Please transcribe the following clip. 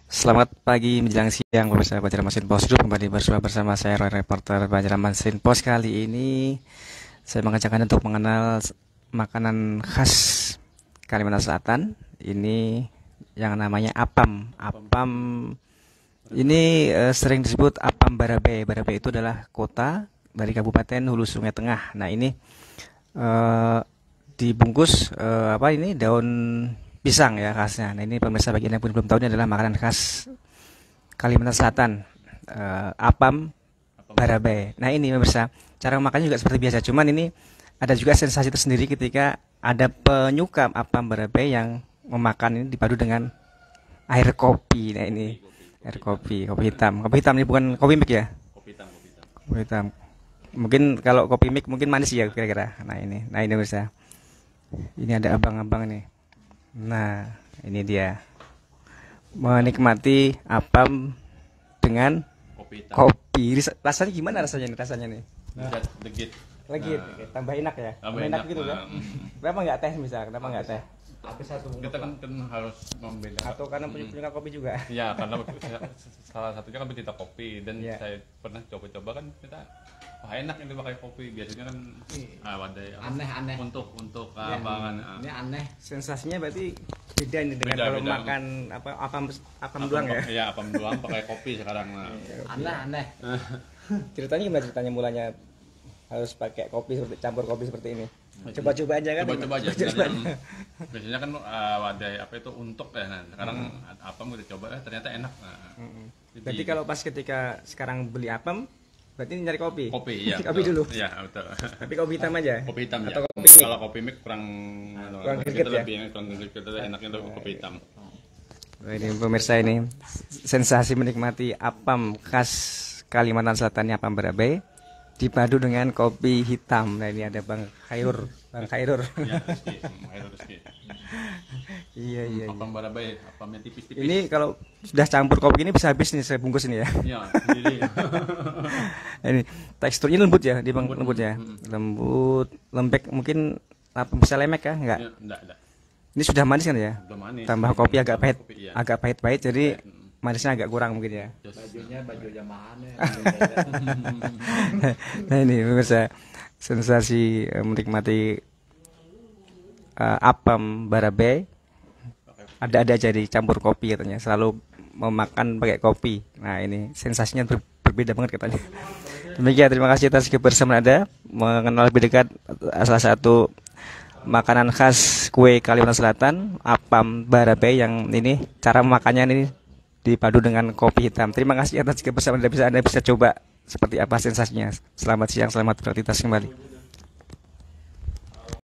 Selamat pagi menjelang siang pemirsa Banjarmasin Post Group, kembali bersama saya Roy, reporter Banjarmasin Post. Kali ini saya mengajak Anda untuk mengenal makanan khas Kalimantan Selatan. Ini yang namanya apam. Apam ini sering disebut apam Barabe. Barabe itu adalah kota dari Kabupaten Hulu Sungai Tengah. Nah, ini eh, dibungkus apa ini, daun pisang ya khasnya. Nah, ini pemirsa, bagi Anda yang belum tahu, ini adalah makanan khas Kalimantan Selatan, apam barabai. Nah, ini pemirsa, cara makannya juga seperti biasa, cuman ini ada juga sensasi tersendiri ketika ada penyuka apam barabai yang memakan ini dipadu dengan air kopi. Nah, ini air kopi, kopi hitam. Kopi hitam ini bukan kopi mik ya? Kopi hitam, kopi hitam. Kopi hitam. Mungkin kalau kopi mik mungkin manis ya kira-kira. Nah ini pemirsa. Ini ada abang-abang nih. Nah, ini dia menikmati apam dengan Kopi hitam. kopi. Rasanya gimana rasanya nih? Legit, legit. Lagi tambah enak ya. Tambah enak enak, gitu kan. Kenapa nggak teh misal? Kenapa nggak teh? Kita kan harus membedakan. Atau karena punya kopi juga? Ya, karena salah satunya kan kita kopi dan Iya. saya pernah coba-coba kan kita enak ini pakai kopi. Biasanya kan wadai Aneh-aneh. untuk Ya. abangan. Ini aneh. Sensasinya berarti beda nih dengan Beda, kalau beda. makan apam doang ya. Iya, apam doang pakai kopi sekarang. Nah. Aneh-aneh. Ceritanya gimana ceritanya mulanya harus pakai kopi, seperti campur kopi seperti ini? Coba-coba aja kan? Coba-coba aja sebenarnya. Biasanya kan wadai apa itu untuk ya. Nah, sekarang apam udah coba ternyata enak. Nah, Berarti kalau pas ketika sekarang beli apam, berarti nyari kopi? kopi ya. Kopi betul. dulu? Iya, betul. Tapi kopi hitam aja? Kopi hitam Atau ya. kopi mik? Kalau kopi mik kurang greget kita ya? lebih enak, kurang greget, kita enaknya tuh kopi hitam. Wah, ini pemirsa, ini sensasi menikmati apam khas Kalimantan Selatan, apam barabai dipadu dengan kopi hitam. Nah, ini ada Bang Khairur. Ya, rezeki, air rezeki. Iya. Apam barabai, apamnya tipis-tipis. Ini kalau sudah campur kopi ini bisa habis nih, saya bungkus ini ya. Ya, sendiri. Ini teksturnya lembut ya, di Bang, lembut ya. Lembut, lembek, mungkin apa, bisa lemek ya? Enggak. Ya, enggak. Ini sudah manis kan ya? Udah manis. Tambah kopi agak Tambah pahit, kopi, iya. agak pahit-pahit, jadi manisnya agak kurang mungkin ya. Bajunya baju jamaah nih. Nah, ini pemirsa, sensasi menikmati apam barabai. Ada aja dicampur kopi katanya, selalu memakan pakai kopi. Nah, ini sensasinya berbeda banget katanya. Demikian, terima kasih atas kebersamaan Anda mengenal lebih dekat salah satu makanan khas kue Kalimantan Selatan, apam barabai, yang ini cara memakannya ini dipadu dengan kopi hitam. Terima kasih atas kebersamaan Anda, Anda bisa coba seperti apa sensasinya. Selamat siang, selamat beraktivitas kembali.